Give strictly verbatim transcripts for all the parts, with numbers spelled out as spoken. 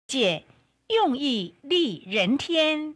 解用意利人天。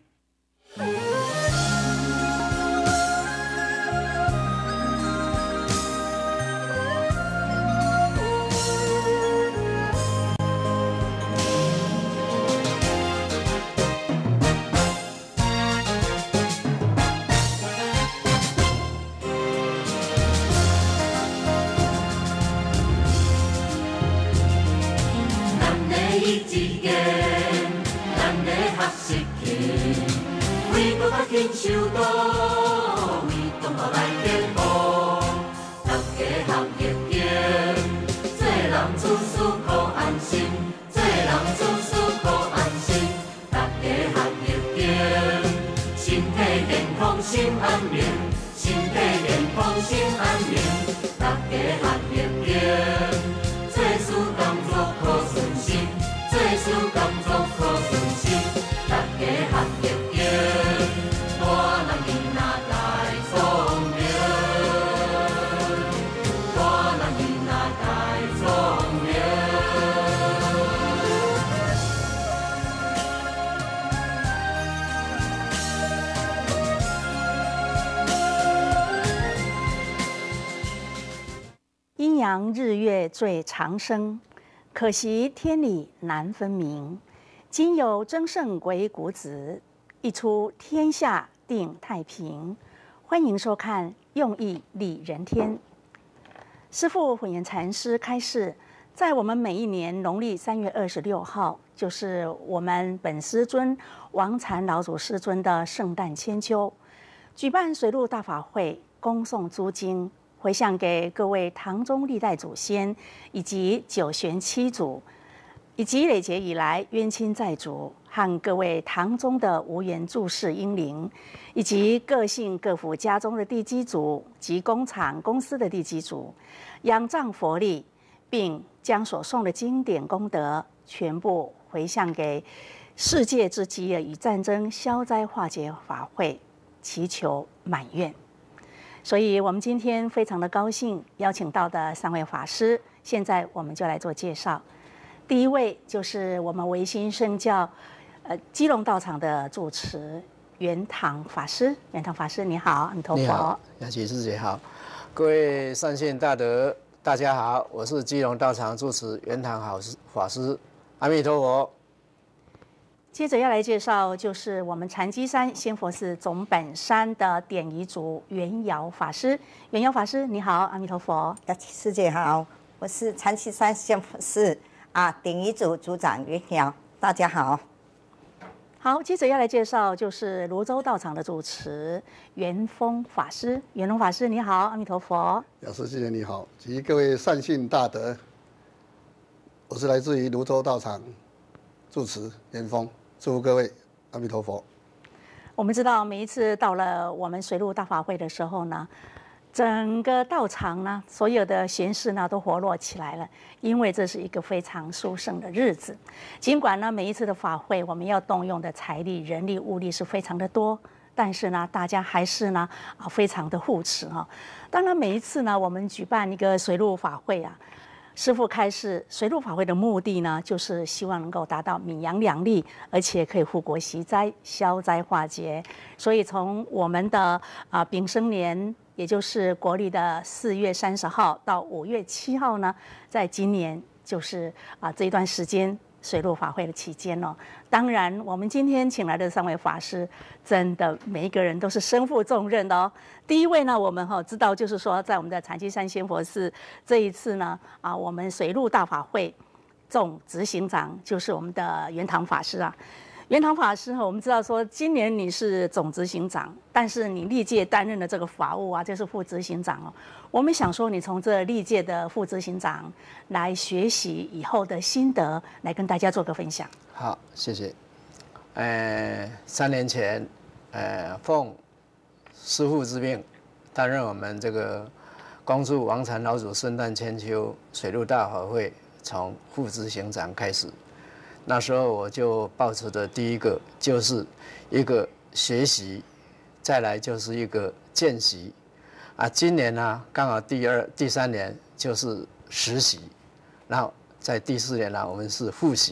紧守道，为同学来进步，大家合热情，做人处事可安心，做人处事可安心，大家合热情，身体健康心安宁，身体健康心安宁，大家合热情，做事工作可顺心，做事工作可顺心，大家合热情。 阴阳日月最长生，可惜天理难分明。今有争胜鬼谷子，一出天下定太平。欢迎收看《用意利人天》。师父混元禅师开示，在我们每一年农历三月二十六号，就是我们本师尊王禅老祖师尊的圣诞千秋，举办水陆大法会，恭诵诸经，回向给各位唐宗历代祖先，以及九玄七祖，以及累劫以来冤亲债主和各位唐宗的无缘住世英灵，以及各姓各府家中的地基主及工厂公司的地基主，仰仗佛力，并将所诵的经典功德全部回向给世界之饥饿与战争消灾化解法会，祈求满愿。所以我们今天非常的高兴邀请到的三位法师，现在我们就来做介绍。第一位就是我们维新圣教呃基隆道场的住持圆堂法师。圆堂法师你好，阿弥陀佛。 你好，雅琪师姐好，各位善信大德大家好，我是基隆道场住持圆堂好法师，阿弥陀佛。 接着要来介绍，就是我们禅机山仙佛寺总本山的典仪主圆瑶法师。圆瑶法师你好，阿弥陀佛。 雅琪师姐好，我是禅机山仙佛寺啊典仪组组长圆瑶，大家好。 好，接着要来介绍，就是泸州道场的主持圆峰法师。圆峰法师你好，阿弥陀佛。 雅师师姐你好，及各位善信大德，我是来自于泸州道场住持圆峰。祝福各位，阿弥陀佛。 我们知道，每一次到了我们水陆大法会的时候呢，整个道场呢，所有的贤士呢都活络起来了，因为这是一个非常殊胜的日子。尽管呢，每一次的法会我们要动用的财力、人力、物力是非常的多，但是呢，大家还是呢啊非常的护持哈。当然，每一次呢，我们举办一个水陆法会啊。师父开示，水陆法会的目的呢，就是希望能够达到闽洋两利，而且可以护国息灾、消灾化解。所以从我们的啊丙申年，也就是国历的四月三十号到五月七号呢，在今年就是啊这一段时间水陆法会的期间哦。当然，我们今天请来的三位法师，真的每一个人都是身负重任的哦。第一位呢，我们哈、哦、知道，就是说，在我们的禅机山仙佛寺这一次呢，啊，我们水陆大法会总执行长就是我们的圆堂法师啊。圆堂法师哈，我们知道说，今年你是总执行长，但是你历届担任的这个法务啊，就是副执行长哦。我们想说，你从这历届的副执行长来学习以后的心得，来跟大家做个分享。 好，谢谢。呃，三年前，呃，奉师父之命，担任我们这个恭祝王禅老祖圣诞千秋水陆大法会从副执行长开始。那时候我就抱持的第一个就是一个学习，再来就是一个见习，啊，今年呢刚好第二、第三年就是实习，然后在第四年呢我们是复习，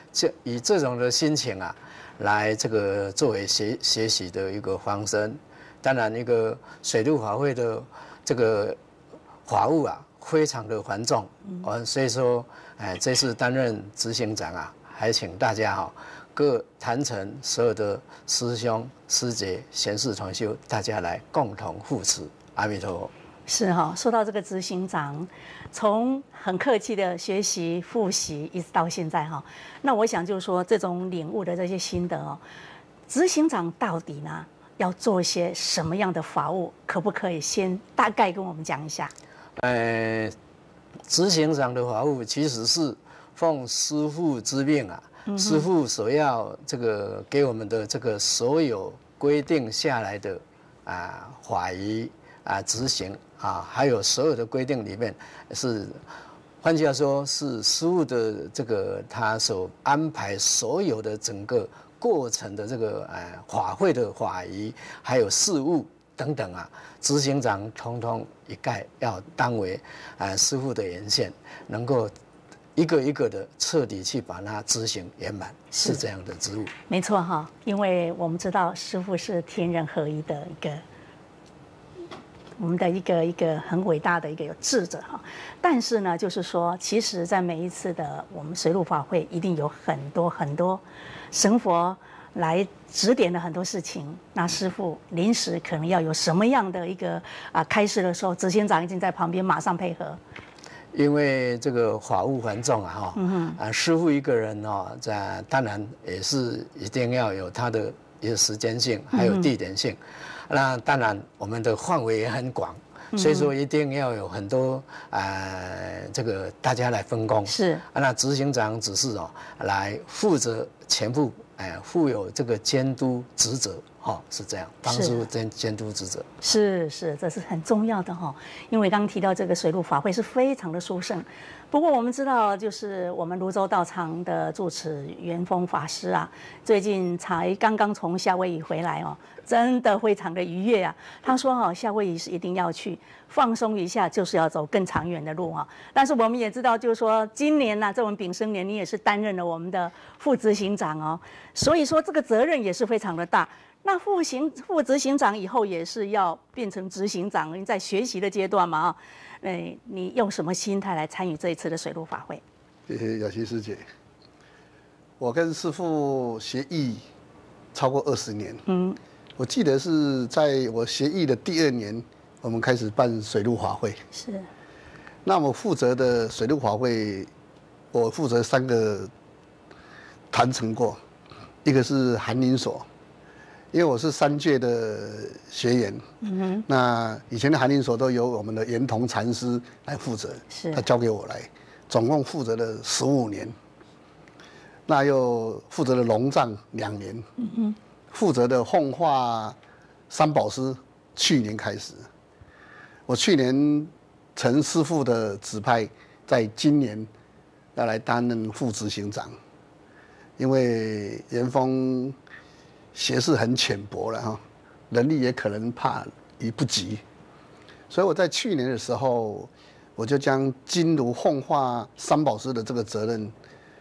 这以这种的心情啊，来这个作为学学习的一个方针。当然，一个水陆法会的这个法务啊，非常的繁重，嗯，所以说，哎，这次担任执行长啊，还请大家哈、哦，各坛城所有的师兄师姐、贤士同修，大家来共同扶持。阿弥陀佛。 是哈、哦，说到这个执行长，从很客气的学习复习，一直到现在哈、哦，那我想就是说，这种领悟的这些心得哦，执行长到底呢要做一些什么样的法务？可不可以先大概跟我们讲一下？ 呃，执行长的法务其实是奉师父之命啊，嗯、师父所要这个给我们的这个所有规定下来的啊法仪啊执行啊，还有所有的规定里面是，换句话说是师父的这个他所安排所有的整个过程的这个呃法会的法仪，还有事务等等啊，执行长通通一概要当为呃师父的眼线，能够一个一个的彻底去把它执行圆满，是这样的职务。 没错哈，因为我们知道师父是天人合一的一个。我们的一个一个很伟大的一个有智者哈，但是呢，就是说，其实，在每一次的我们水陆法会，一定有很多很多神佛来指点的很多事情。那师父临时可能要有什么样的一个啊开示的时候，执行长已经在旁边马上配合。 因为这个法务繁重啊，哈、嗯，啊，师父一个人哦，在当然也是一定要有他的一个时间性，还有地点性。嗯那当然，我们的范围也很广，所以说一定要有很多呃，这个大家来分工。 是。 啊，那执行长只是哦，来负责全部，哎、呃，负有这个监督职责，哈、哦，是这样，帮助监监督职责。 是是，这是很重要的哈、哦，因为刚刚提到这个水陆法会是非常的殊胜。不过我们知道，就是我们泸州道场的住持圆峰法师啊，最近才刚刚从夏威夷回来哦，真的非常的愉悦啊。他说哦，夏威夷是一定要去放松一下，就是要走更长远的路啊。但是我们也知道，就是说今年呢、啊，在我们丙申年，你也是担任了我们的副执行长哦，所以说这个责任也是非常的大。那副行副执行长以后也是要变成执行长，在学习的阶段嘛啊。哎，你用什么心态来参与这一次的水陆法会？ 谢谢雅琪师姐。我跟师父学艺超过二十年。嗯，我记得是在我学艺的第二年，我们开始办水陆法会。 是。 那我负责的水陆法会，我负责三个坛城过，一个是寒林所。因为我是三届的学员，嗯哼，那以前的寒林所都由我们的圆同禅师来负责，是，他交给我来，总共负责了十五年，那又负责了龙藏两年，嗯哼，负责的奉化三宝师去年开始，我去年陈师傅的指派，在今年要来担任副执行长，因为圆峰学识很浅薄了哈，能力也可能怕于不及，所以我在去年的时候，我就将金炉奉化三宝师的这个责任，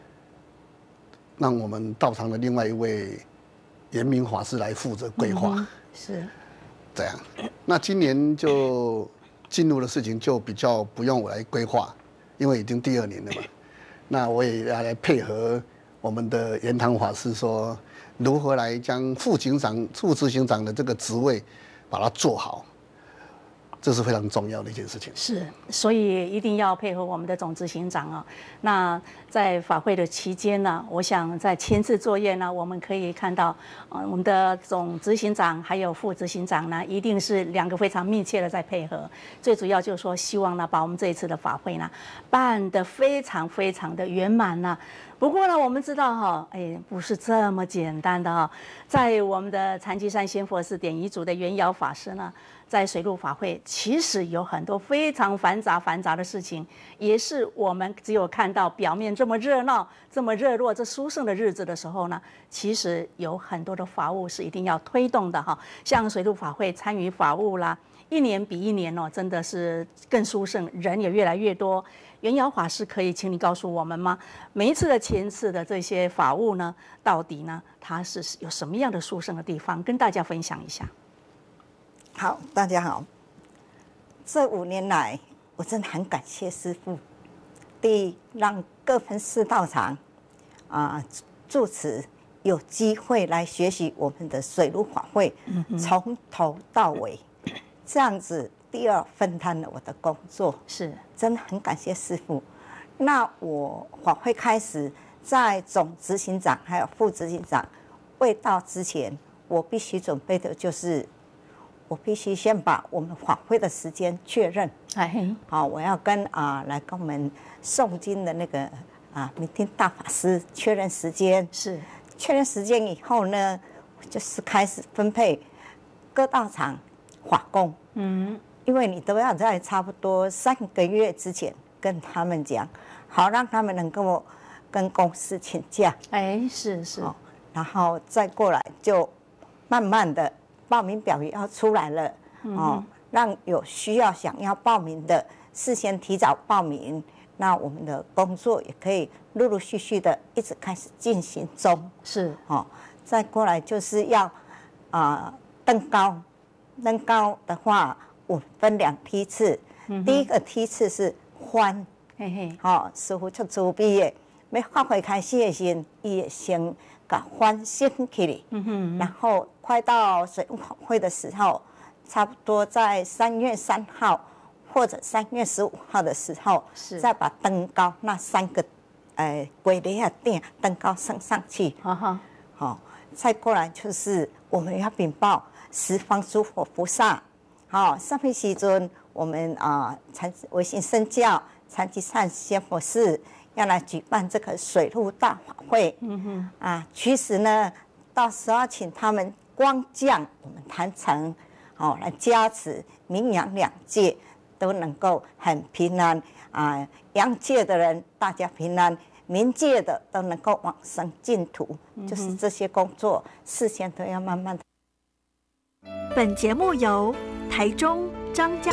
让我们道场的另外一位严明法师来负责规划、嗯， 是， 这样。那今年就金炉的事情就比较不用我来规划，因为已经第二年了嘛。那我也要来配合我们的圆堂法师说，如何来将副警长、副执行长的这个职位把它做好，这是非常重要的一件事情。 是，所以一定要配合我们的总执行长啊。那在法会的期间呢，我想在前次作业呢，我们可以看到，呃，我们的总执行长还有副执行长呢，一定是两个非常密切的在配合。最主要就是说，希望呢，把我们这一次的法会呢，办得非常非常的圆满呐。不过呢，我们知道哈，哎，不是这么简单的哈。在我们的禅七山仙佛寺典遗组的圆窈法师呢，在水陆法会其实有很多非常繁杂繁杂的事情，也是我们只有看到表面这么热闹、这么热络、这殊胜的日子的时候呢，其实有很多的法务是一定要推动的哈。像水陆法会参与法务啦，一年比一年哦，真的是更殊胜，人也越来越多。 元瑶法师可以请你告诉我们吗？每一次的前次的这些法务呢，到底呢它是有什么样的殊胜的地方，跟大家分享一下。 好，大家好。这五年来，我真的很感谢师父。第一，让各分寺道场啊住持有机会来学习我们的水陆法会，嗯、从头到尾，这样子。第二，分摊了我的工作， 是真的很感谢师父。那我法会开始，在总执行长还有副执行长未到之前，我必须准备的就是，我必须先把我们法会的时间确认。 哎， 好，我要跟啊、呃、来跟我们诵经的那个啊明天大法师确认时间。 是确认时间以后呢，就是开始分配各道场法工。嗯。因为你都要在差不多三个月之前跟他们讲，好让他们能够跟公司请假。 哎，是是、哦， 然后再过来就慢慢的报名表也要出来了、嗯、哦，让有需要想要报名的事先提早报名，那我们的工作也可以陆陆续续的一直开始进行中。 是哦，再过来就是要啊、呃、登高，登高的话。我分两梯次，嗯、第一个梯次是翻，嘿嘿，好、哦，师傅就自闭的，要发挥开始的时候，伊会先把翻升起来，嗯哼，然后快到水陆法会的时候，差不多在三月三号或者三月十五号的时候，是再把登高那三个，呃，规律啊点登高升上去，哈哈，好，再过来就是我们要禀报十方诸佛菩萨。好，上面时阵我们啊，禅维新圣教禅机善仙佛寺要来举办这个水陆大法会。嗯哼，啊，其实呢，到时候请他们光降我们坛城，哦，来加持民阳两界都能够很平安啊，阳界的人大家平安，民界的都能够往生净土，嗯、就是这些工作事先都要慢慢的。 本节目由台中张家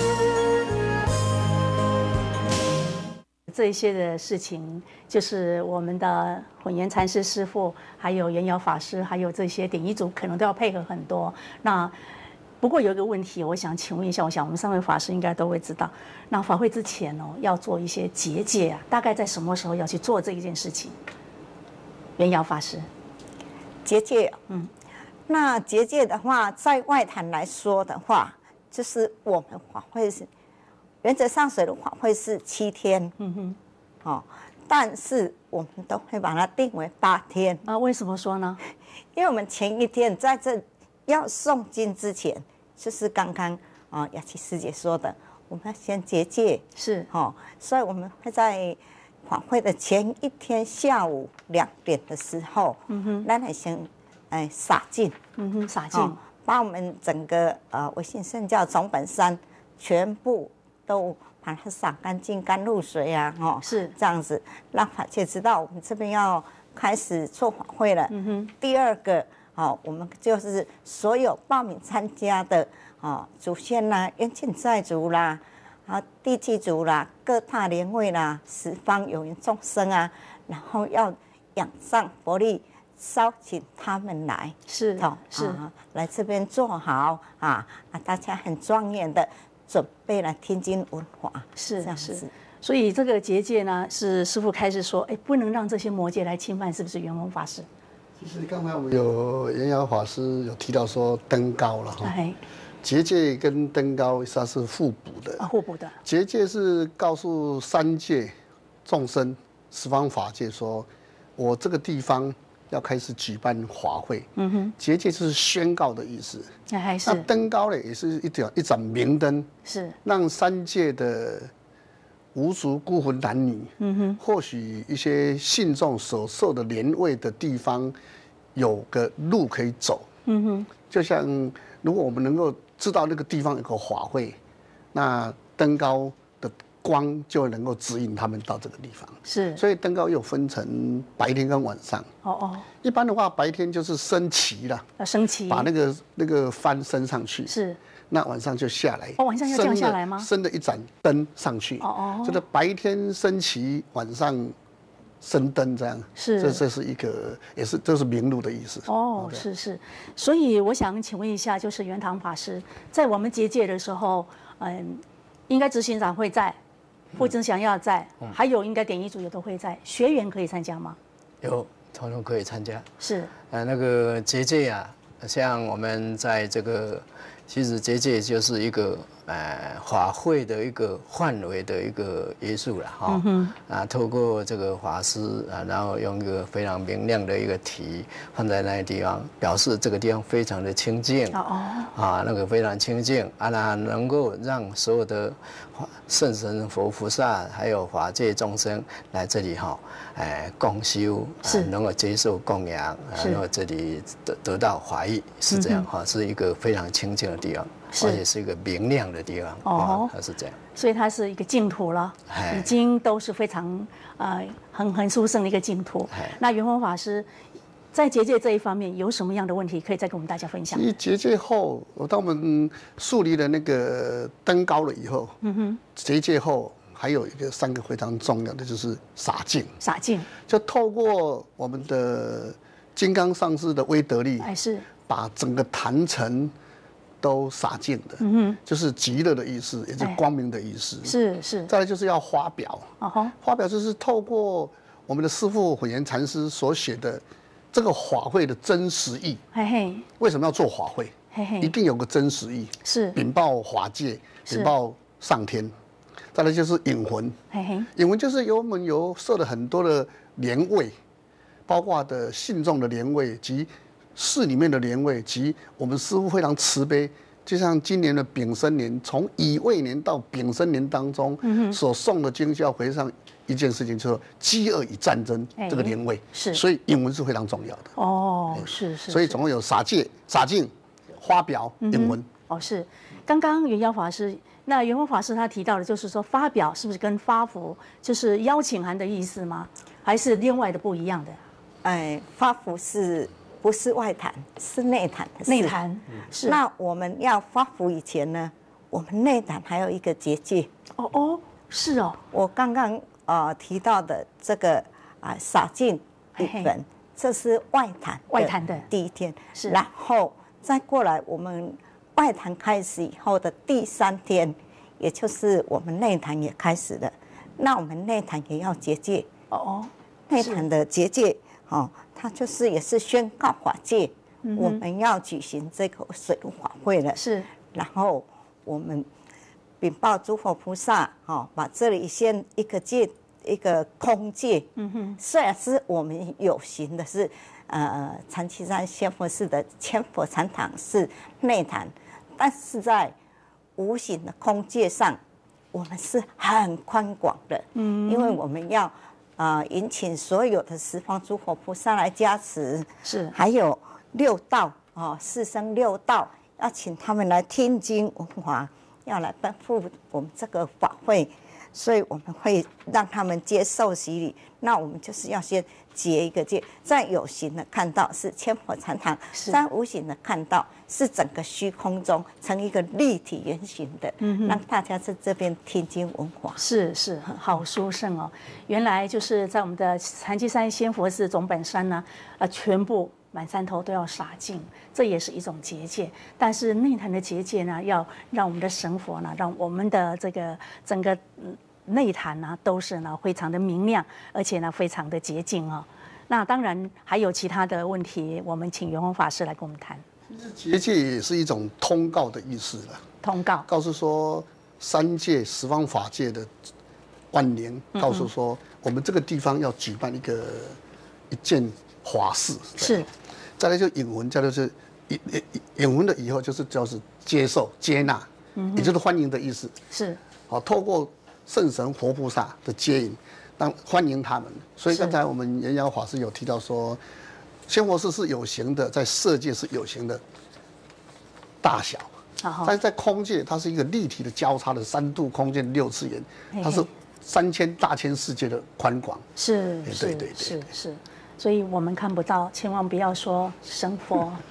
这一些的事情，就是我们的混元禅师师父，还有元瑶法师，还有这些典仪组，可能都要配合很多。那不过有一个问题，我想请问一下，我想我们三位法师应该都会知道，那法会之前哦，要做一些结界啊，大概在什么时候要去做这一件事情？元瑶法师， 结界，嗯。那结界的话，在外坛来说的话，就是我们法会是原则上水陆法会是七天，嗯哼，哦，但是我们都会把它定为八天啊。为什么说呢？ 因为我们前一天在这要诵经之前，就是刚刚啊雅琪师姐说的，我们要先结界， 是哦，所以我们会在法会的前一天下午两点的时候，嗯哼，咱来先。哎，洒净， 嗯哼，洒净、哦， 把我们整个呃维新圣教总本山全部都把它洒干净，甘露水啊，哦， 是这样子，让法界知道我们这边要开始做法会了。嗯哼，第二个，哦，我们就是所有报名参加的，哦，祖先啦、冤亲债主啦，啊，地基主啦、各大莲位啦、十方有缘众生啊，然后要仰仗佛力。稍请他们来， 是是、 啊、来这边做好啊啊！大家很庄严的准备来听经闻法， 是这样子。所以这个结界呢，是师父开始说，哎，不能让这些魔界来侵犯，是不是？圆光法师。 其实刚才我们有元瑶法师有提到说登高了哈， 哎， 结界跟登高它是互补的啊，互补的。 结界是告诉三界众生十方法界说，我这个地方。要开始举办法会，嗯哼，结界就是宣告的意思。 还是那登高呢，也是一盏一盏明灯， 是让三界的无足孤魂男女，嗯哼，或许一些信众所受的莲位的地方，有个路可以走，嗯哼，就像如果我们能够知道那个地方有个法会，那登高的光就能够指引他们到这个地方， 是， 所以登高又分成白天跟晚上。哦哦，一般的话，白天就是升旗了， 要升旗， 把那个那个幡升上去。 是， 那晚上就下来。 哦，晚上要这样下来吗？ 升了一盏灯上去。哦哦。就是白天升旗，晚上升灯这样。是。这这是一个，也是这是明路的意思。 哦，是是。所以我想请问一下，就是圆堂法师，在我们结界的时候，嗯，应该执行长会在，副执行要在，嗯、还有应该典仪组也都会在，学员可以参加吗？ 有，统统可以参加。 是。 呃，那个结界啊。像我们在这个，其实结界就是一个呃法会的一个范围的一个约束了哈。嗯、啊，透过这个法师啊，然后用一个非常明亮的一个题放在那个地方，表示这个地方非常的清净。哦哦。啊，那个非常清净啊，那能够让所有的圣神、佛菩萨还有法界众生来这里哈，哎共修，是能够接受供养，然后这里得得到法益，是这样哈，嗯、是一个非常清净的地方，而且是一个明亮的地方哦，它是这样， 所以它是一个净土了，已经都是非常呃很很殊胜的一个净土。那圆光法师在结界这一方面有什么样的问题，可以再跟我们大家分享？ 其实结界后，当我们树立了那个灯高了以后，嗯哼，结界后还有一个三个非常重要的，就是洒净。 洒净， 就透过我们的金刚上师的威德力， 哎是， 把整个坛城都洒净的，嗯哼，就是极乐的意思，也是光明的意思。 是是。 再来就是要发表，哦吼，发表就是透过我们的师父混元禅师所写的。这个法会的真实意，嘿嘿，为什么要做法会？嘿嘿，一定有个真实意，是禀报法界，禀报上天。再来就是引魂，嘿嘿，引魂就是由我们有设了很多的莲位，包括的信众的莲位及寺里面的莲位，及我们师父非常慈悲，就像今年的丙申年，从乙未年到丙申年当中，嗯、所送的经教回上。一件事情就是饥饿与战争这个莲位，是，所以引文是非常重要的。 哦，是是。 所以总共有洒戒、洒净、发表、引文。 哦，是。刚刚圆giáo法师，那圆光法师他提到的就是说发表是不是跟发福就是邀请函的意思吗？还是另外的不一样的？ 哎，发福是不是外坛？是内坛的事。 内坛是。 那我们要发福以前呢，我们内坛还有一个结界。 哦哦，是哦。 我刚刚。呃，提到的这个啊，洒净一本，这是外坛外坛的第一天，是，然后再过来，我们外坛开始以后的第三天，也就是我们内坛也开始了，那我们内坛也要结界哦哦，内坛的结界哦，它就是也是宣告法界，嗯、我们要举行这个水陆法会了，是，然后我们。禀报诸佛菩萨，哈，把这里先一个界，一个空界。嗯哼，虽然是我们有形的是，呃，禅七山仙佛寺的千佛禅堂是内坛，但是在无形的空界上，我们是很宽广的。嗯，因为我们要啊、呃、引请所有的十方诸佛菩萨来加持，是，还有六道哦，四生六道，要请他们来听经闻法。要来奔赴我们这个法会，所以我们会让他们接受洗礼。那我们就是要先结一个界，在有形的看到是千佛禅堂，在无形的看到是整个虚空中成一个立体圆形的，嗯、让大家在这边听经闻法。 是是，好殊胜哦！原来就是在我们的禅七山仙佛寺总本山呢，呃，全部。满山头都要洒净，这也是一种结界。但是内坛的结界呢，要让我们的神佛呢，让我们的这个整个内坛呢，都是呢非常的明亮，而且呢非常的洁净哦。那当然还有其他的问题，我们请圆光法师来跟我们谈。 结界也是一种通告的意思了。 通告， 告诉说三界十方法界的万灵，告诉说我们这个地方要举办一个一件法事。是。再来就引文，再就是引引引文的以后就是就是接受接纳，嗯、也就是欢迎的意思。是，好，透过圣神活菩萨的接引，让欢迎他们。所以刚才我们圆giáo法师有提到说，仙佛寺是有形的，在色界是有形的大小，但是在空界它是一个立体的交叉的三度空间六次元，它是三千大千世界的宽广。 是，对对对，是是。所以我们看不到，千万不要说神佛，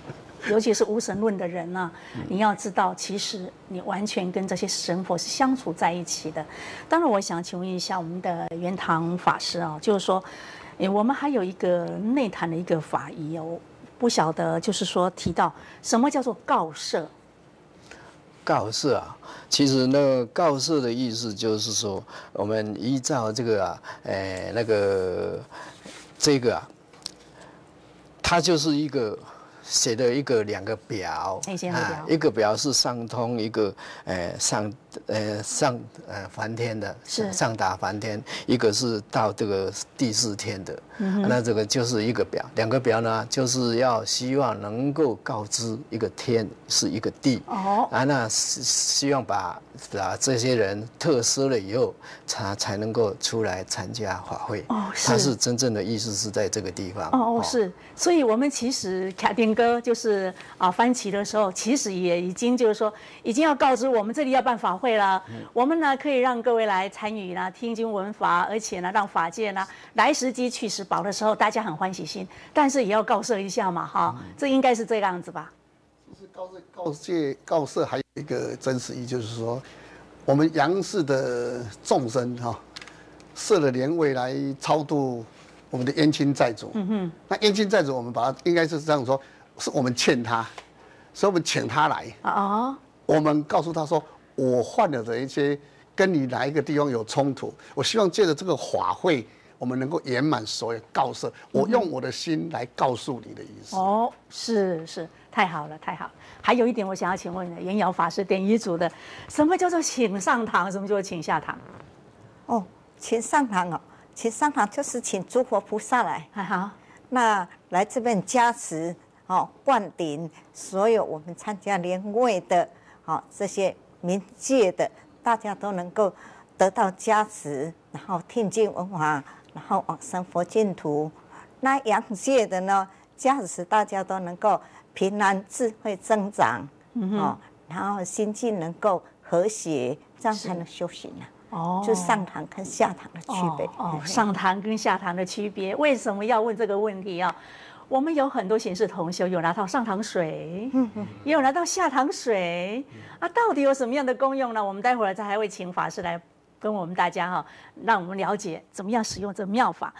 尤其是无神论的人呢、啊，你要知道，其实你完全跟这些神佛是相处在一起的。当然，我想请问一下我们的圆堂法师啊，就是说，诶，我们还有一个内坛的一个法仪哦，不晓得就是说提到什么叫做告赦。 告赦啊，其实那个告赦的意思就是说，我们依照这个啊，诶，那个这个啊，它就是一个写的一个两个表， 啊， 一个表是上通，一个呃上呃上呃梵天的，上达梵天，一个是到这个第四天的，嗯、那这个就是一个表，两个表呢，就是要希望能够告知一个天是一个地，哦，啊，那希望把啊这些人特赦了以后，才才能够出来参加法会，哦，是，它是真正的意思是在这个地方， 哦哦是，所以我们其实卡丁哥就是啊翻旗的时候，其实也已经就是说，已经要告知我们这里要办法会了。嗯、我们呢可以让各位来参与呢，听经闻法，而且呢让法界呢来时机去时饱的时候，大家很欢喜心，但是也要告赦一下嘛，哈，嗯、这应该是这个样子吧？ 其实告诫、告诫、告赦还有一个真实意，就是说，我们阳世的众生哈，设了莲位来超度我们的冤亲债主。嗯哼，那冤亲债主，我们把它应该是这样说，是我们欠他，所以我们请他来。哦，我们告诉他说，我犯了的一些跟你哪一个地方有冲突，我希望借着这个法会，我们能够圆满所有告赦。我用我的心来告诉你的意思。 哦，是是，太好了，太好了。还有一点，我想要请问的，圆窈法师典遗嘱的，什么叫做请上堂？什么叫做请下堂？ 哦，请上堂哦。请上堂就是请诸佛菩萨来，好，那来这边加持，哦，灌顶所有我们参加莲位的，哦，这些冥界的，大家都能够得到加持，然后听经闻法，然后往生佛净土。那阳界的呢，加持大家都能够平安智慧增长，嗯、哦，然后心境能够和谐，这样才能修行啊。哦，就上堂跟下堂的区别。 哦，哦上堂跟下堂的区别，为什么要问这个问题啊？我们有很多显示同修有拿到上堂水，嗯嗯，也有拿到下堂水，啊，到底有什么样的功用呢？我们待会儿再还会请法师来跟我们大家哈，让我们了解怎么样使用这妙法。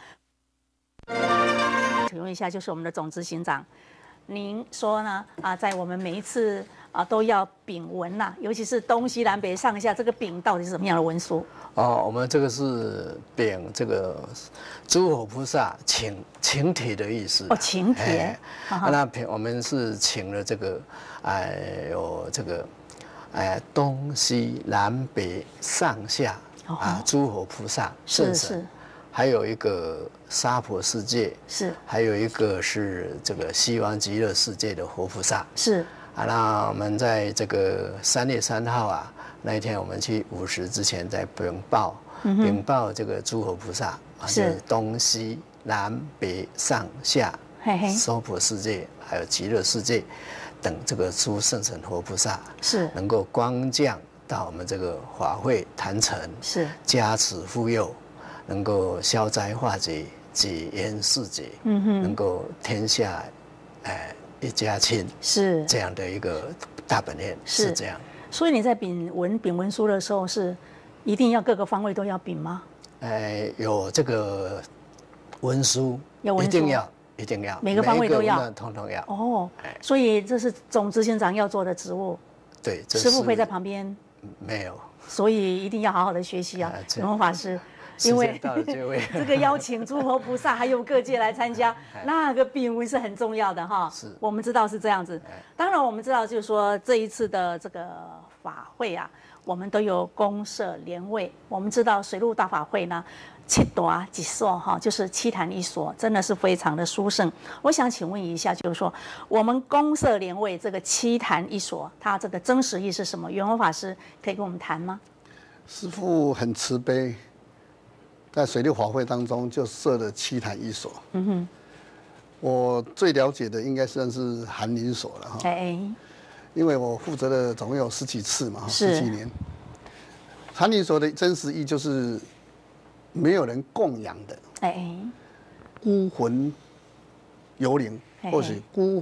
请问一下，就是我们的总执行长，您说呢？啊，在我们每一次。啊，都要禀文呐，尤其是东西南北上下，这个禀到底是什么样的文书？ 哦，我们这个是禀这个诸佛菩萨请请帖的意思。 哦，请帖。 哎、那我们是请了这个，哎，有这个，哎，东西南北上下、哦、啊，诸佛菩萨圣神，还有一个娑婆世界， 是， 还有一个是这个西方极乐世界的活菩萨， 是。 啊，那我们在这个三月三号啊，那一天我们去午时之前在禀报，禀、嗯、报这个诸佛菩萨啊，是东西南北上下，娑婆世界还有极乐世界等这个诸圣神活菩萨是能够光降到我们这个法会坛城， 是加持护佑，能够消灾化解、解冤释结，嗯哼，能够天下，哎。一家亲是这样的一个大本愿，是这样。 所以你在禀文禀文书的时候，是一定要各个方位都要禀吗？ 呃，有这个文书， 有文书一定要，一定要， 每个方位都要， 通通要。 哦，所以这是总执行长要做的职务。 对， 师父会在旁边。 没有。 所以一定要好好的学习啊，圆窈法师。因为这个邀请诸佛菩萨还有各界来参加，那个禀文是很重要的哈。 是， 我们知道是这样子。当然，我们知道就是说这一次的这个法会啊，我们都有公设莲位。我们知道水陆大法会呢，七朵几所哈，就是七坛一所，真的是非常的殊胜。我想请问一下，就是说我们公设莲位这个七坛一所，它这个真实意是什么？圆窈法师可以跟我们谈吗？ 师父很慈悲。在水陆法会当中，就设了七坛一所。嗯哼，我最了解的应该算是寒林所了哈。哎，因为我负责的总共有十几次嘛，十几年。寒林所的真实意就是没有人供养的。哎，孤魂游灵，或许孤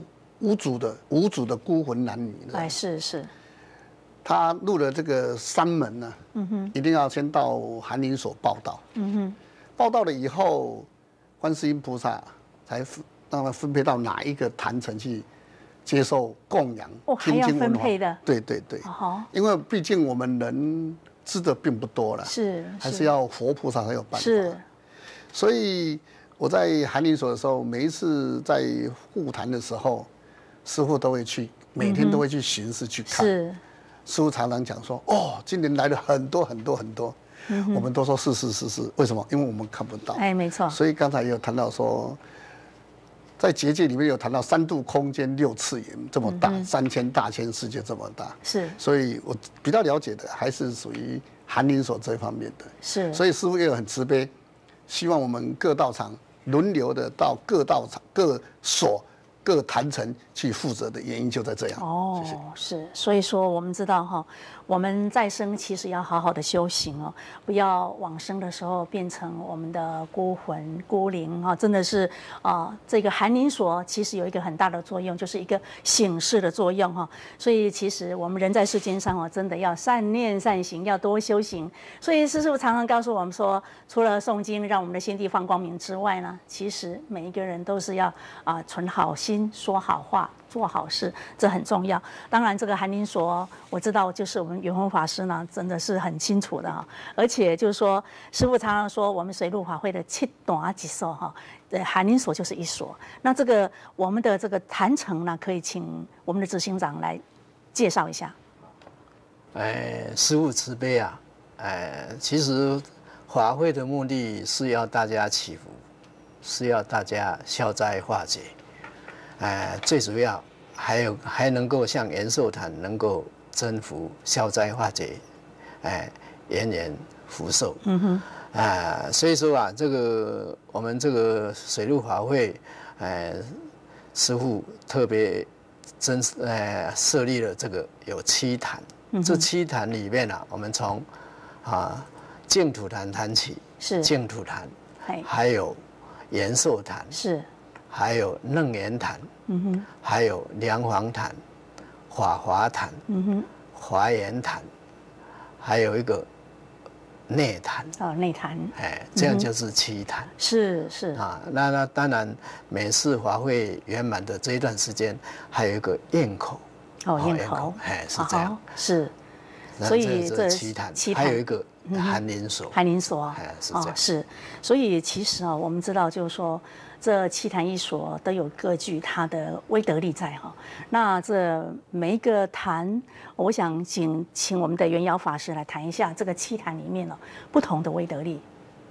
无主的无主的孤魂男女。 哎，是是。 他入了这个山门呢、啊，嗯哼，一定要先到寒林所报道。嗯哼，报道了以后，观世音菩萨才让他分配到哪一个坛城去接受供养。 哦，还要分配的。 对对对。 哦。因为毕竟我们人知的并不多了， 是， 还是要佛菩萨才有办法。 是。所以我在寒林所的时候，每一次在护坛的时候，师父都会去，每天都会去巡视去看。是。师父常常讲说：“哦，今年来了很多很多很多。嗯”我们都说是是是是，为什么？因为我们看不到。 哎，没错。 所以刚才也有谈到说，在结界里面有谈到三度空间六次元这么大，嗯、三千大千世界这么大。 是。 所以我比较了解的还是属于寒林所这方面的。 是。 所以师父也有很慈悲，希望我们各道场轮流的到各道场各所。各坛城去负责的原因就在这样。 哦， 谢谢。 是，所以说我们知道哈，我们再生其实要好好的修行哦，不要往生的时候变成我们的孤魂孤灵哈，真的是啊、呃，这个寒林所其实有一个很大的作用，就是一个醒示的作用哈。所以其实我们人在世间上哦，真的要善念善行，要多修行。所以师父常常告诉我们说，除了诵经让我们的心地放光明之外呢，其实每一个人都是要啊、呃、存好心。说好话，做好事，这很重要。当然，这个寒林所，我知道，就是我们圆峰法师呢，真的是很清楚的哈。而且就是说，师父常常说，我们水陆法会的七段几所哈，呃，寒林所就是一所。那这个我们的这个坛城呢，可以请我们的执行长来介绍一下。 哎，师父慈悲啊！哎，其实法会的目的是要大家祈福，是要大家消灾化解。哎，最主要还有还能够像延寿坛能够增福消灾化解，哎，延延福寿。嗯哼。啊，所以说啊，这个我们这个水陆法会，哎，师父特别真呃设立了这个有七坛。嗯、这七坛里面啊，我们从啊净土坛谈起， 是净土坛，还有延寿坛， 是。 还有楞严坛，嗯哼，还有梁皇坛、法华坛，嗯哼，华严坛，还有一个内坛。 哦，内坛。 哎，这样就是七坛。 嗯、是是啊，那那当然，每次法会圆满的这一段时间，还有一个宴口。 哦，宴口， 哎，是这样。 是。所以这七坛，还有一个寒林所。 寒林所。 哎，是这样。 是。所以其实啊，我们知道就是说。这七坛一所都有各具它的威德力在哈。那这每一个坛，我想请请我们的圆窈法师来谈一下这个七坛里面呢不同的威德力。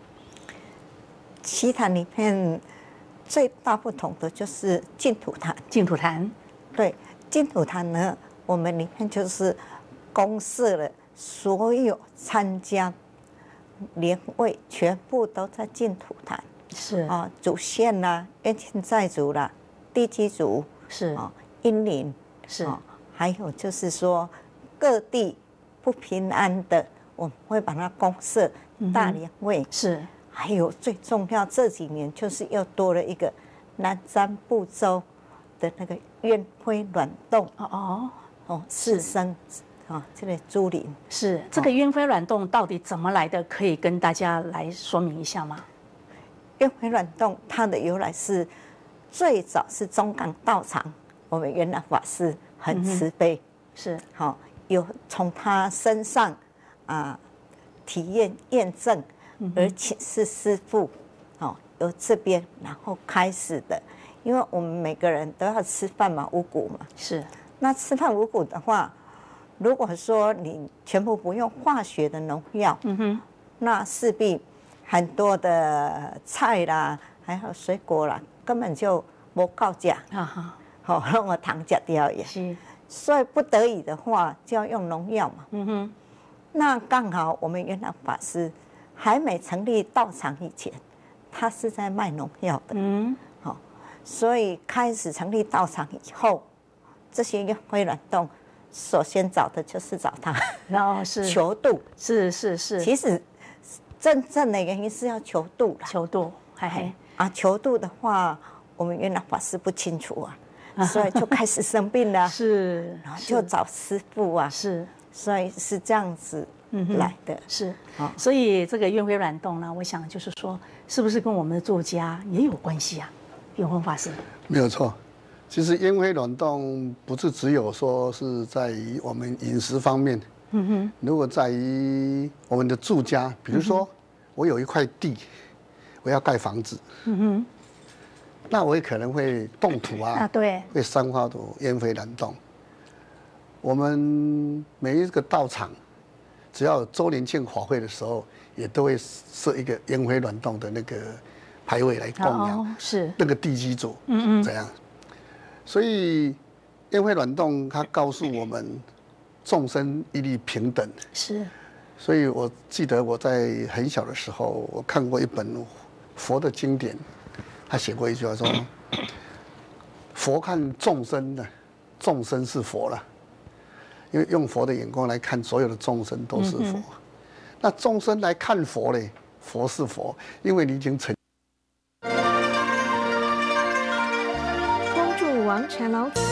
七坛里面最大不同的就是净土坛。 净土坛， 对，净土坛呢，我们里面就是公设了所有参加莲位，全部都在净土坛。 是啊，主线啦、冤亲债主啦、地基主是啊、阴灵是、 啊，还有就是说各地不平安的，我们会把它公设大莲位、嗯、 是。 还有最重要这几年就是又多了一个南瞻部洲的那个鸢灰卵洞哦哦哦四生啊，这个珠林是这个鸢灰卵洞到底怎么来的？可以跟大家来说明一下吗？ 鸢灰卵洞它的由来是最早是中港道场，我们圆窈法师很慈悲，嗯、 是好、哦、有从他身上啊、呃、体验验证，而且是师父，哦由这边然后开始的，因为我们每个人都要吃饭嘛，五谷嘛， 是那吃饭五谷的话，如果说你全部不用化学的农药，嗯哼，那势必。很多的菜啦，还有水果啦，根本就没够吃，啊哈，好让我糖吃掉也。是，所以不得已的话，就要用农药嘛。嗯哼，那刚好我们圆窈法师还没成立道场以前，他是在卖农药的。嗯，好，所以开始成立道场以后，这些鸢灰卵洞，首先找的就是找他， 然后是求度， 是是是， 其实。真正的原因是要求度啦， 求度，嘿嘿啊，求度的话，我们圆窈法师不清楚啊。 所以就开始生病了， 是， 然后就找师傅啊， 是， 所以是这样子来的， 嗯、是，啊，所以这个烟灰软动呢，我想就是说，是不是跟我们的住家也有关系啊？永丰法师， 没有错。其实烟灰软动不是只有说是在于我们饮食方面，嗯哼，如果在于我们的住家，比如说我有一块地，我要盖房子，嗯哼，那我也可能会动土啊， 啊对， 会散发出烟灰软动。我们每一个道场，只要有周年庆法会的时候，也都会设一个烟灰软动的那个牌位来供养， 哦、是那个地基主， 嗯嗯， 这样。所以烟灰软动它告诉我们，众生一律平等。 是。 所以我记得我在很小的时候，我看过一本佛的经典，他写过一句话说：“佛看众生呢，众生是佛了。”因为用佛的眼光来看，所有的众生都是佛。嗯、那众生来看佛嘞，佛是佛，因为你已经成。 恭祝王禅老祖。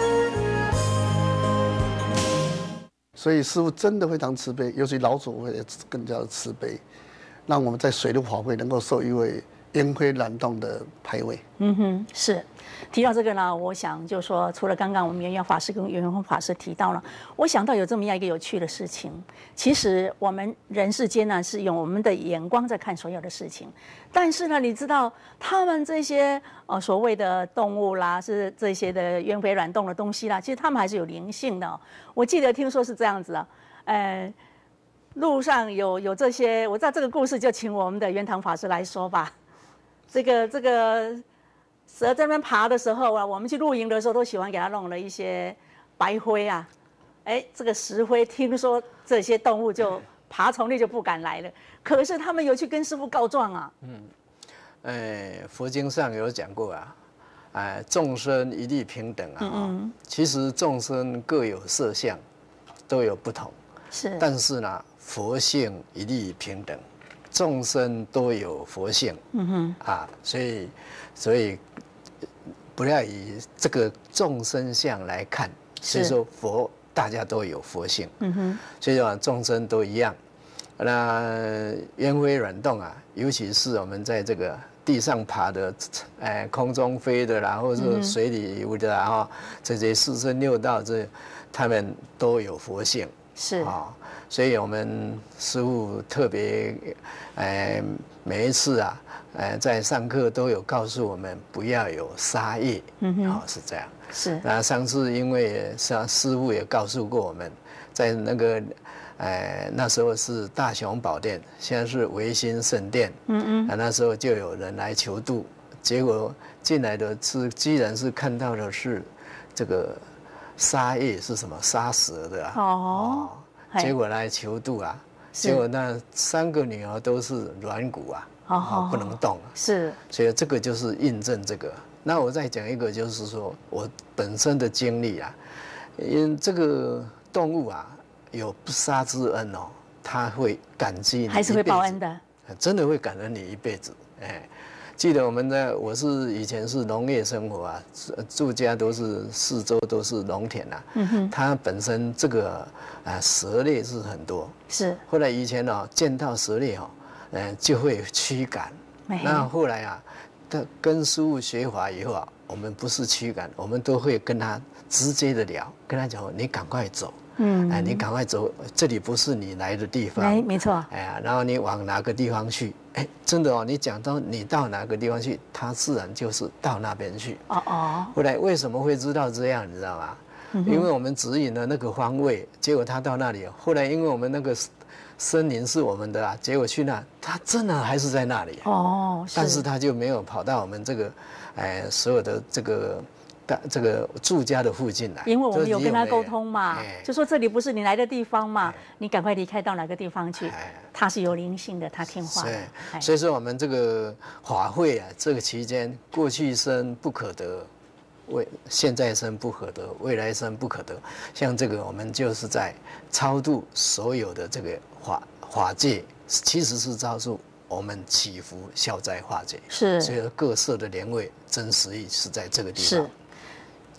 所以师父真的非常慈悲，尤其老祖会更加的慈悲，让我们在水陆法会能够受一位烟灰软动的牌位。 嗯哼，是。提到这个呢，我想就说，除了刚刚我们圆圆法师跟圆圆法师提到了，我想到有这么样一个有趣的事情。其实我们人世间呢，是用我们的眼光在看所有的事情，但是呢，你知道他们这些呃所谓的动物啦，是这些的烟灰软动的东西啦，其实他们还是有灵性的、哦。我记得听说是这样子啊，呃，路上有有这些，我知道这个故事就请我们的圆堂法师来说吧。这个这个。蛇在那边爬的时候啊，我们去露营的时候都喜欢给它弄了一些白灰啊，哎，这个石灰，听说这些动物就爬虫类就不敢来了。可是他们有去跟师父告状啊。 嗯，哎，佛经上有讲过啊，哎，众生一律平等啊。嗯嗯。其实众生各有色相，都有不同。 是。但是呢，佛性一律平等。众生都有佛性，嗯哼，啊，所以，所以不要以这个众生相来看，所以说佛大家都有佛性，嗯哼，所以说众生都一样。那烟灰软动啊，尤其是我们在这个地上爬的，哎，空中飞的啦，或者是水里游的啦，哈、嗯，这些四生六道，这他们都有佛性， 是啊。所以我们师父特别，呃，每一次啊，呃，在上课都有告诉我们不要有杀业，嗯哼，哦，是这样。 是。 那上次因为上师父也告诉过我们，在那个，呃，那时候是大雄宝殿，现在是维新圣殿，嗯嗯，啊，那时候就有人来求渡，结果进来的是，居然是看到的是这个杀业是什么？杀蛇的啊。哦。哦结果来求渡啊，结果那三个女儿都是软骨啊，哦，不能动啊。 是， 所以这个就是印证这个。那我再讲一个，就是说我本身的经历啊，因为这个动物啊有不杀之恩哦，它会感激你， 还是会报恩的， 真的会感恩你一辈子。哎，记得我们呢，我是以前是农业生活啊，住家都是四周都是农田啊。嗯哼，它本身这个。啊，蛇类是很多， 是。 后来以前哦，见到蛇类哦，呃，就会驱赶。那后来啊，他跟师父学法以后啊，我们不是驱赶，我们都会跟他直接的聊，跟他讲，你赶快走，嗯，哎，你赶快走，这里不是你来的地方， 哎，没错， 哎呀，然后你往哪个地方去？哎，真的哦，你讲到你到哪个地方去，他自然就是到那边去。哦哦。后来为什么会知道这样？你知道吗？因为我们指引了那个方位，结果他到那里。后来因为我们那个森林是我们的啊，结果去那，他真的还是在那里。哦，但是他就没有跑到我们这个，哎，所有的这个大这个住家的附近来。 因为我们有跟他沟通嘛，就说这里不是你来的地方嘛，你赶快离开到哪个地方去。他是有灵性的，他听话。 对，所以说我们这个法会啊，这个期间过去生不可得。未现在生不可得，未来生不可得。像这个，我们就是在超度所有的这个法法界，其实是超度我们祈福消灾化解。 是， 所以各色的莲位真实意是在这个地方。 是，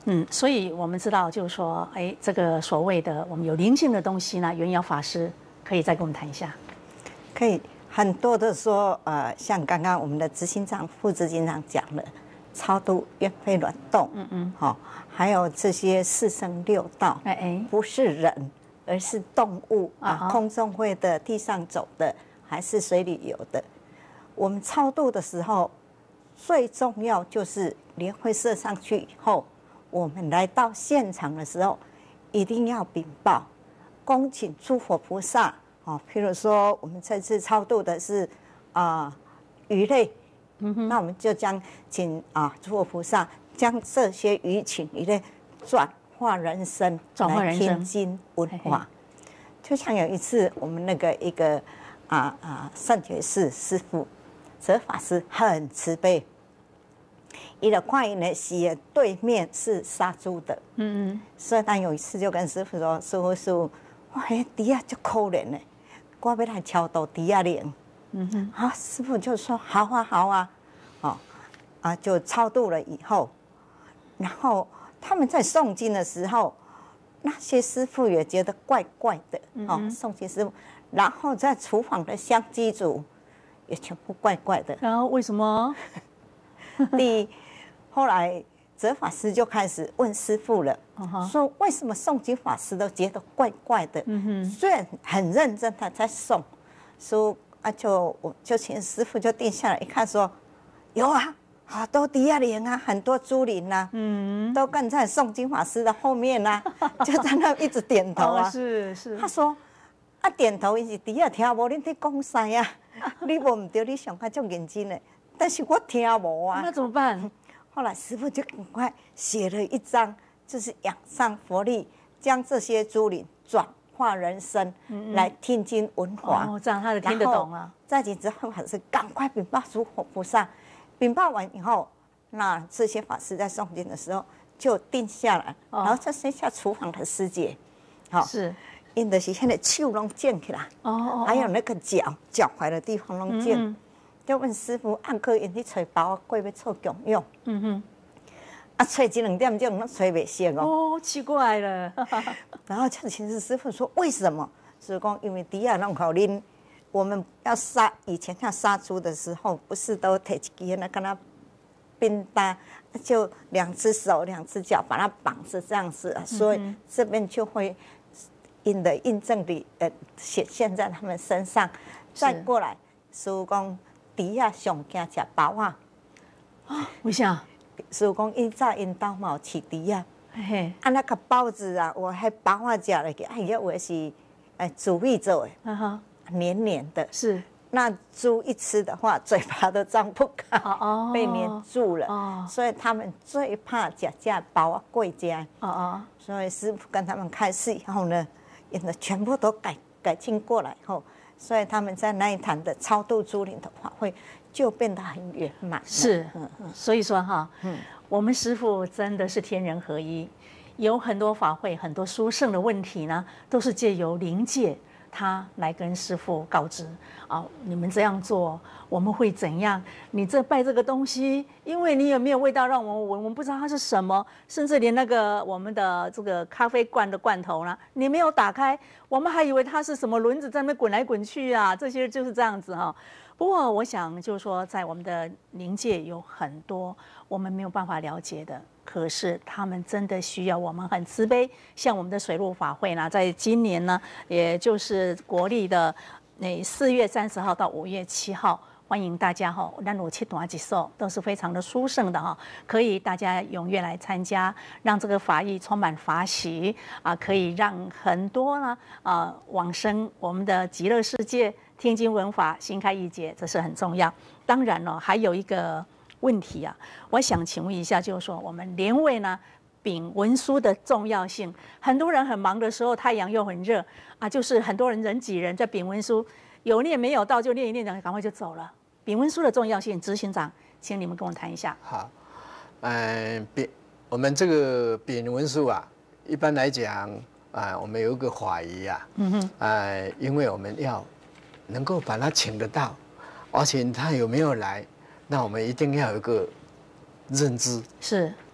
嗯，所以我们知道，就是说，哎，这个所谓的我们有灵性的东西呢，元瑶法师可以再跟我们谈一下。 可以，很多的说，呃，像刚刚我们的执行长、副执行长讲的，超度冤非卵动，嗯嗯，好、哦，还有这些四生六道，哎哎，不是人，而是动物啊，空中会的、地上走的，还是水里游的。我们超度的时候，最重要就是莲会射上去以后。我们来到现场的时候，一定要禀报，恭请诸佛菩萨哦。譬如说，我们这次超度的是啊、呃、鱼类，嗯哼，那我们就将请啊、呃、诸佛菩萨将这些鱼禽鱼类转化人生， 转化人生， 来听经闻法。就像有一次，我们那个一个啊啊善觉寺师父哲法师很慈悲。伊的看因的是对面是杀猪的，嗯嗯，所以他有一次就跟师傅说：“师傅师傅，哇，迄猪啊足可怜的，我要来超度猪啊灵。”嗯哼，啊，师傅就说：“好啊好啊，哦啊，就超度了以后，然后他们在诵经的时候，那些师傅也觉得怪怪的，哦，诵经师傅，然后在厨房的香机组也全部怪怪的。 然后为什么？ 第一，后来哲法师就开始问师父了， uh-huh. 说为什么诵经法师都觉得怪怪的？嗯哼，虽然很认真的在诵，说啊就我就请师父就定下来一看说，有啊，好多猪仔灵啊，很多猪灵啊，嗯，都跟在诵经法师的后面啊，就在那一直点头啊， 哦、是是。 他说啊点头，伊是猪仔听无恁在讲啥啊，你无唔对，你上较足认真的。但是我听无啊， 那怎么办？ 后来师父就赶快写了一张，就是仰上佛力，将这些猪灵转化人生，嗯嗯来听经闻法。 哦，这样他就听得懂了。 再紧之后，还是赶快禀报诸佛菩萨。禀报完以后，那这些法师在诵经的时候就定下来，哦、然后再剩下厨房的师姐， 好、哦、是， 因的是现在手拢剪起来，哦哦，还有那个脚脚踝的地方拢剪。嗯嗯就问师傅，暗刻因去找包过要做供用，嗯哼，啊，找一两点钟拢找袂成哦，哦，奇怪了。 然后就请示师傅说，为什么？师傅讲，因为猪啊拢好拎，我们要杀以前要杀猪的时候，不是都摕一支那跟它冰搭，就两只手、两只脚把它绑着这样子、啊，所以这边就会因的印证的呃显现在他们身上。再过来，师傅讲。猪啊，上惊食包啊！ 啊，为啥？ 师傅讲，因早因兜嘛有饲猪啊，嘿，啊那个包子啊，我迄包啊食落去，哎呀，我是哎煮味做的，哈哈，黏黏的。是，那猪一吃的话，嘴巴都张不开，哦，被黏住了，哦，所以他们最怕食这包啊贵家，哦哦，所以师傅跟他们开示以后呢，也全部都改改进过来以后。所以他们在那一坛的超度猪灵的法会就变得很圆满。 是，所以说哈，嗯，我们师父真的是天人合一，有很多法会、很多殊胜的问题呢，都是借由灵界他来跟师父告知啊，你们这样做我们会怎样？你这拜这个东西，因为你有没有味道让我们闻，我们不知道它是什么，甚至连那个我们的这个咖啡罐的罐头呢，你没有打开，我们还以为它是什么轮子在那边滚来滚去啊，这些就是这样子哈。不过我想就是说，在我们的灵界有很多我们没有办法了解的。可是他们真的需要我们很慈悲，像我们的水陆法会呢，在今年呢，也就是国历的那四月三十号到五月七号，欢迎大家哈，咱有七段几首都是非常的殊胜的哈，可以大家踊跃来参加，让这个法义充满法喜啊，可以让很多呢啊往生我们的极乐世界，听经闻法，心开意解，这是很重要。当然了，还有一个问题啊，我想请问一下，就是说我们莲位呢禀文书的重要性，很多人很忙的时候，太阳又很热啊，就是很多人人挤人在禀文书，有念没有到就念一念，赶快就走了。禀文书的重要性，执行长，请你们跟我谈一下。 好，嗯，禀我们这个禀文书啊，一般来讲啊，我们有一个法仪啊，嗯哼，呃，因为我们要能够把他请得到，而且他有没有来。那我们一定要有一个认知， 是，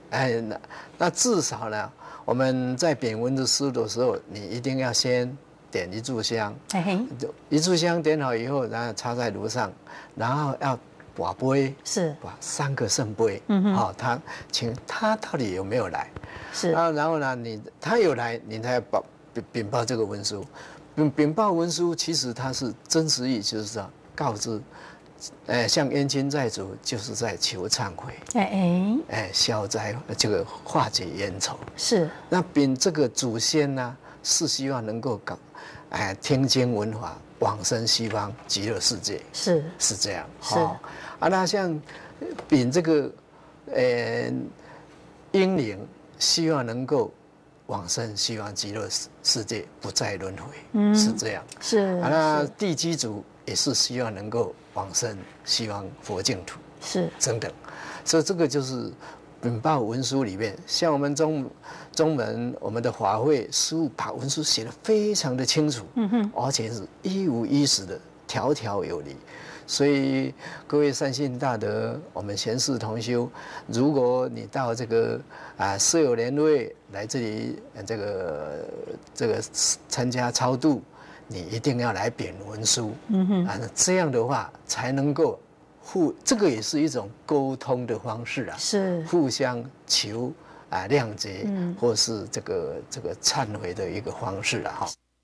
哎，那那至少呢，我们在点文字书的时候，你一定要先点一炷香， 嘿， 一炷香点好以后，然后插在炉上，然后要把杯， 是把三个圣杯， 嗯哼， 好、哦，他请他到底有没有来？ 是， 然后然后呢，你他有来，你才报禀禀报这个文书。禀禀报文书其实它是真实意，就是说告知，哎，像冤亲债主就是在求忏悔， 哎哎， 哎，消灾这个化解冤仇。 是。 那禀这个祖先呢，是希望能够搞，哎，听经闻法，往生西方极乐世界。 是是这样。 是、 哦、啊，那像禀这个，呃，英灵。希望能够往生西方极乐世界，不再轮回，嗯，是这样。 是啊，那地基主也是希望能够往生西方佛净土， 是等等。所以这个就是禀报文书里面，像我们中中门我们的法会师父把文书写得非常的清楚，嗯哼，而且是一五一十的，条条有理。所以各位善信大德，我们贤士同修，如果你到这个啊舍友联会来这里，这个这个参加超度，你一定要来禀文书，嗯哼，啊，这样的话才能够互，这个也是一种沟通的方式啊， 是互相求啊谅解，嗯，或是这个这个忏悔的一个方式啊，哈。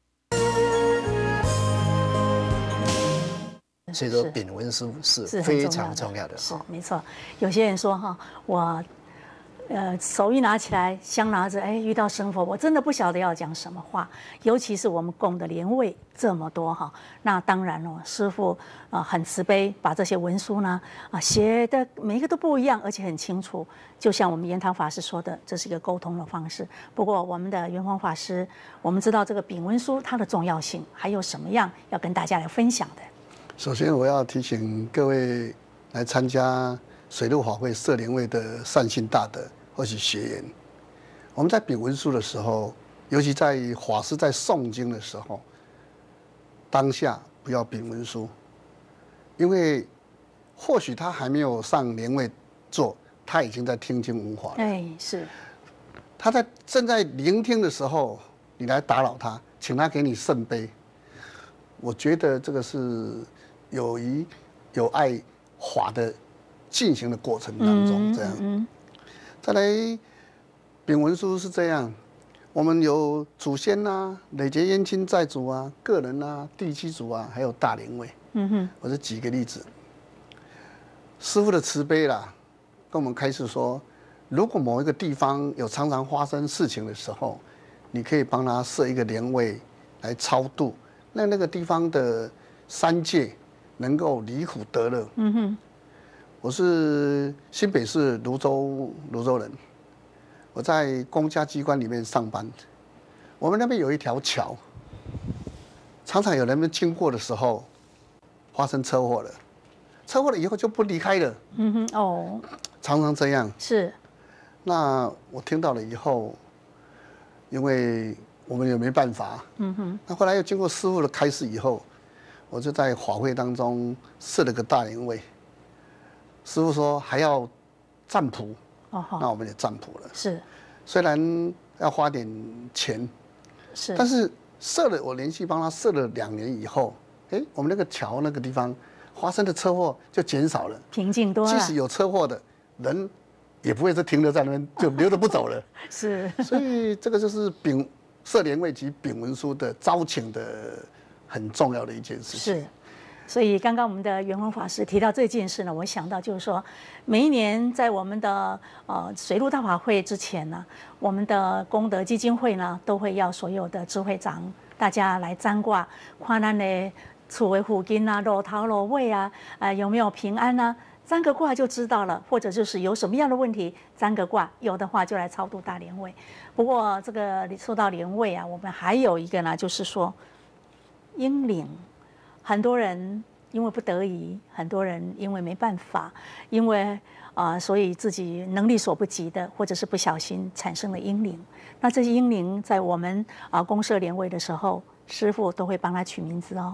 所以说，禀文书是非常重要的。 是没错。有些人说哈，我呃手一拿起来，香拿着，哎，遇到神佛，我真的不晓得要讲什么话。尤其是我们供的莲位这么多哈，那当然哦，师父啊、呃、很慈悲，把这些文书呢啊写的每一个都不一样，而且很清楚。就像我们圆堂法师说的，这是一个沟通的方式。不过我们的圆光法师，我们知道这个禀文书它的重要性，还有什么样要跟大家来分享的？ 首先，我要提醒各位来参加水陆法会社联会的善信大德或是学员，我们在禀文书的时候，尤其在法师在诵经的时候，当下不要禀文书，因为或许他还没有上联会做，他已经在听经闻法了。 哎，是。 他在正在聆听的时候，你来打扰他，请他给你圣杯，我觉得这个是有谊有爱法的进行的过程当中，这样。嗯、再来，禀文书是这样，我们有祖先啊、累劫冤亲债主啊、个人啊、地基主啊，还有大灵位。嗯哼，我就举个例子，师父的慈悲啦，跟我们开示说，如果某一个地方有常常发生事情的时候，你可以帮他设一个莲位来超度，让那个地方的三界能够离苦得乐。嗯哼，我是新北市芦洲芦洲人，我在公家机关里面上班，我们那边有一条桥，常常有人们经过的时候发生车祸了，车祸了以后就不离开了。嗯哼，哦，常常这样。 是， 那我听到了以后，因为我们也没办法。嗯哼，那后来又经过师父的开示以后，我就在法会当中设了个大灵位。师父说还要占卜，哦，那我们也占卜了。 是， 虽然要花点钱， 是， 但是设了，我连续帮他设了两年以后，哎，我们那个桥那个地方发生的车祸就减少了， 平静多了。 即使有车祸的人，也不会是停留在那边就留着不走了。 是， 所以这个就是禀社联会及禀文书的招请的很重要的一件事情。 是。所以刚刚我们的圆光法师提到这件事呢，我想到就是说，每一年在我们的呃水陆大法会之前呢，我们的功德基金会呢都会要所有的智慧长大家来占卦，看咱的厝的附近啊、路头路尾啊，呃有没有平安啊？占个卦就知道了，或者就是有什么样的问题，占个卦，有的话就来超度大莲位。不过这个说到莲位啊，我们还有一个呢，就是说阴灵。很多人因为不得已，很多人因为没办法，因为啊、呃，所以自己能力所不及的，或者是不小心产生了阴灵。那这些阴灵在我们啊、呃、公社联位的时候，师父都会帮他取名字哦。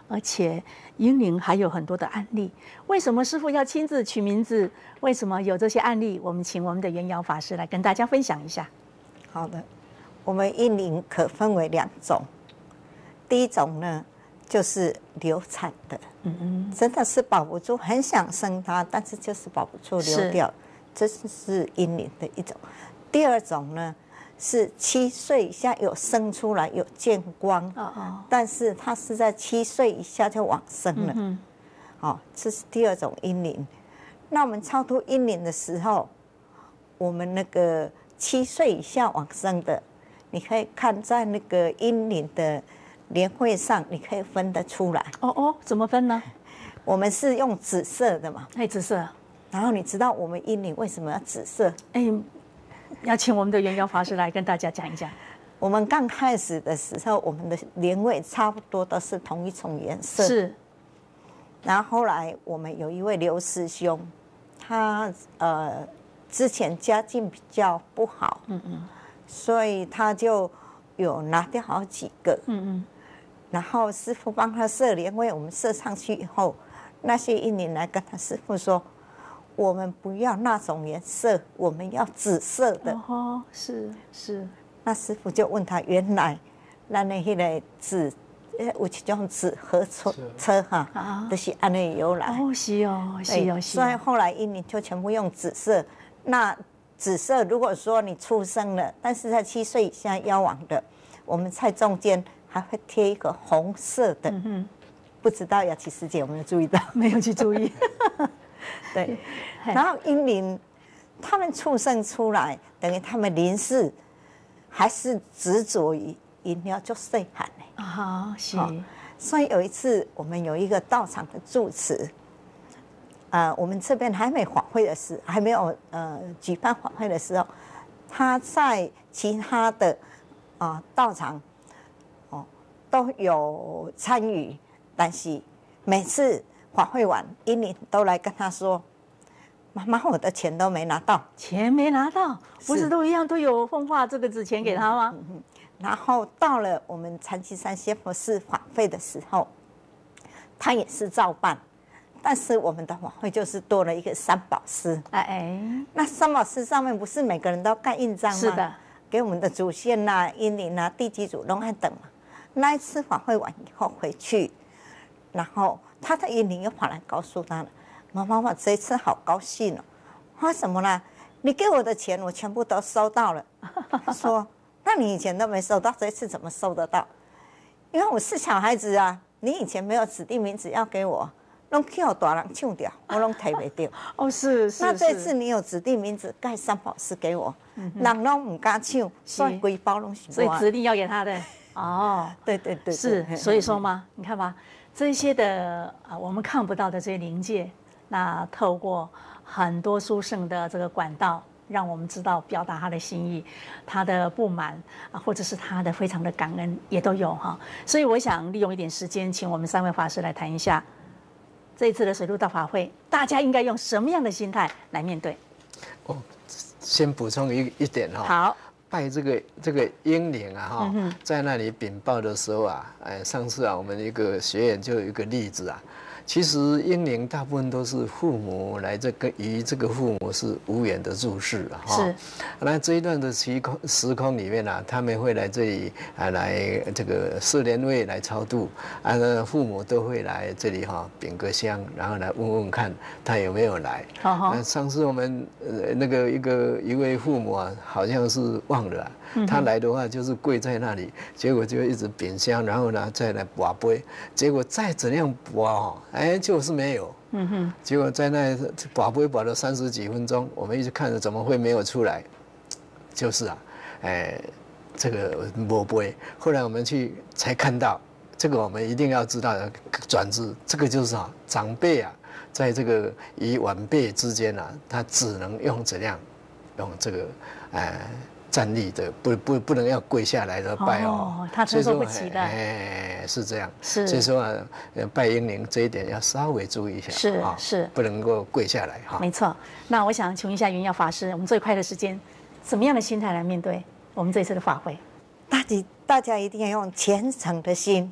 而且英灵还有很多的案例。为什么师父要亲自取名字？为什么有这些案例？我们请我们的元瑶法师来跟大家分享一下。 好的，我们英灵可分为两种，第一种呢就是流产的，嗯嗯，真的是保不住，很想生它，但是就是保不住流掉，这是英灵的一种。第二种呢是七岁以下有生出来有见光，哦哦，但是它是在七岁以下就往生了，嗯，哦，这是第二种阴灵。那我们超度阴灵的时候，我们那个七岁以下往生的，你可以看在那个阴灵的莲会上，你可以分得出来。 哦哦，怎么分呢？ 我们是用紫色的嘛， 哎，紫色。 然后你知道我们阴灵为什么要紫色？ 哎，要请我们的元瑶法师来跟大家讲一讲。 我们刚开始的时候，我们的莲位差不多都是同一种颜色。 是。 然后后来我们有一位刘师兄，他呃之前家境比较不好，嗯嗯，所以他就有拿掉好几个，嗯嗯。然后师父帮他设莲位，我们设上去以后，那些阴灵来跟他师父说，我们不要那种颜色，我们要紫色的。 哦，是是。 那师父就问他，原来咱的迄个紫，有一种紫河车车哈，啊、就是按那由来。 哦，是哦，是哦，是。 所以后来阴灵就全部用紫色。那紫色如果说你出生了，但是在七岁以下夭亡的，我们在中间还会贴一个红色的。嗯哼。不知道雅琪师姐有没有注意到？ 没有去注意。 对，然后阴灵他们出生出来，等于他们灵世还是执着于饮料就岁寒呢。 啊，是。 所以有一次我们有一个道场的住持，呃，我们这边还没法会的时，还没有呃举办法会的时候，他在其他的啊、呃、道场哦都有参与，但是每次法会完，阴灵都来跟他说：“妈妈，我的钱都没拿到。” 钱没拿到，不是都一样都有奉化这个纸钱给他吗？嗯嗯、 然后到了我们禅七山仙佛寺法会的时候，他也是照办，但是我们的法会就是多了一个三宝师。哎哎，那三宝师上面不是每个人都盖印章吗？ 是的， 给我们的祖先呐、啊、阴灵啊、地基主都爱等嘛。那一次法会完以后回去，然后他的阴灵又跑来告诉他了：“妈妈，我这一次好高兴哦！为什么呢？你给我的钱我全部都收到了。”他说：“那你以前都没收到，这一次怎么收得到？因为我是小孩子啊，你以前没有指定名字要给我，拢去我大人抢掉，我拢提不掉。 哦，是是。 那这次你有指定名字盖三宝师给我，嗯、人拢唔敢抢，所以规包拢是我。 所以指定要给他的。哦， 对对对， 是，所以说嘛，你看吧，这些的啊，我们看不到的这些灵界，那透过很多殊胜的这个管道，让我们知道表达他的心意，他的不满啊，或者是他的非常的感恩，也都有哈。所以我想利用一点时间，请我们三位法师来谈一下这一次的水陆大法会，大家应该用什么样的心态来面对？ 哦，先补充一一点哈。 好。 拜这个这个英灵啊哈，嗯、在那里禀报的时候啊，哎，上次啊，我们一个学员就有一个例子啊，其实英灵大部分都是父母来这个与这个父母是无缘的注释啊哈。是。那这一段的时空时空里面啊，他们会来这里啊来这个四莲位来超度啊，父母都会来这里哈禀个香，然后来问问看他有没有来。好好。那上次我们呃那个一个一位父母啊，好像是忘。了、啊，他来的话就是跪在那里，结果就一直秉香，然后呢再来拔杯，结果再怎样拔哦，哎就是没有，嗯哼，结果在那拔杯拔了三十几分钟，我们一直看着怎么会没有出来，就是啊，哎这个没杯，后来我们去才看到，这个我们一定要知道的转知，这个就是啊长辈啊，在这个与晚辈之间啊，他只能用怎样，用这个哎。站立的不不不能要跪下来的拜哦， 哦他承受不起的， 哎，是这样， 是， 所以说啊，拜英灵这一点要稍微注意一下， 是啊，是， 不能够跪下来哈。 没错，那我想请问一下元耀法师，我们最快的时间，什么样的心态来面对我们这次的法会？ 大家大家一定要用虔诚的心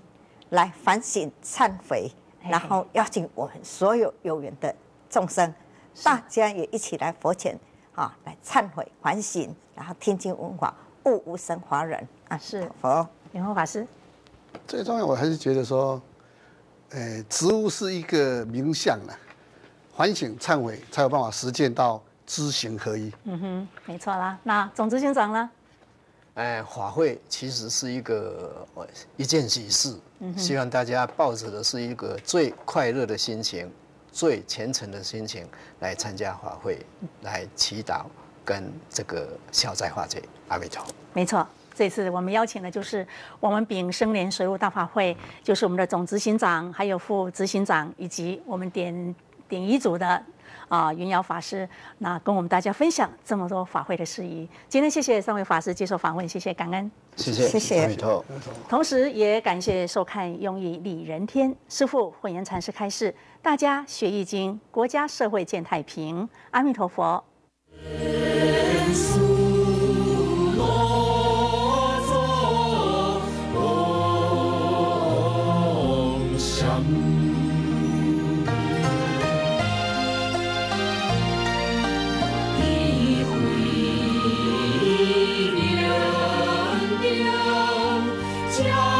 来反省忏悔，然后邀请我们所有有缘的众生，大家也一起来佛前啊，来忏悔反省，然后听经闻法，悟无生法忍啊！ 是佛莲花法师， 最重要，我还是觉得说，呃，植物是一个名相啊，反省忏悔才有办法实践到知行合一。 嗯哼，没错啦。那总执行长呢？ 哎，法会其实是一个一件喜事，嗯、希望大家抱着的是一个最快乐的心情、最虔诚的心情来参加法会，来祈祷跟这个消灾化解。阿弥陀佛。 没错。这次我们邀请的就是我们丙生莲水陆大法会，就是我们的总执行长、还有副执行长，以及我们典典仪组的啊云瑶法师，那跟我们大家分享这么多法会的事宜。今天谢谢三位法师接受访问，谢谢感恩， 谢谢谢谢阿弥陀佛。 同时也感谢收看用意利人天师父慧严禅师开示，大家学易经，国家社会健太平，阿弥陀佛。 家。